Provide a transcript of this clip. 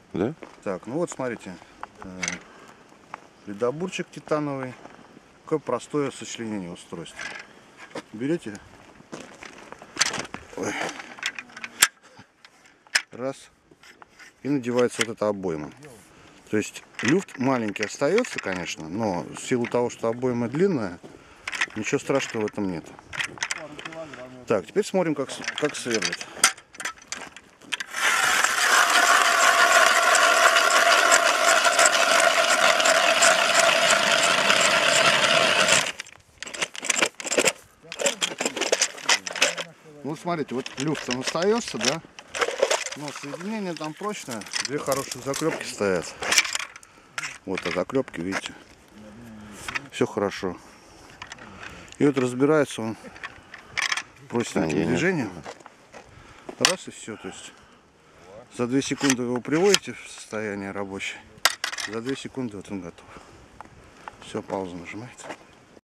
Да? Так, ну вот смотрите, ледобурчик титановый. Какое простое сочленение устройства. Берете, ой, раз, и надевается вот эта обойма. То есть люфт маленький остается, конечно, но в силу того, что обойма длинная, ничего страшного в этом нет. Так, теперь смотрим, как сверлить. Ну, смотрите, вот люфт он остается, да? Но соединение там прочное. Две хорошие заклепки стоят. Вот, а заклепки, видите, все хорошо. И вот разбирается он простеньким движением. Раз и все. То есть за 2 секунды вы его приводите в состояние рабочее. За 2 секунды вот он готов. Все, паузу нажимаете.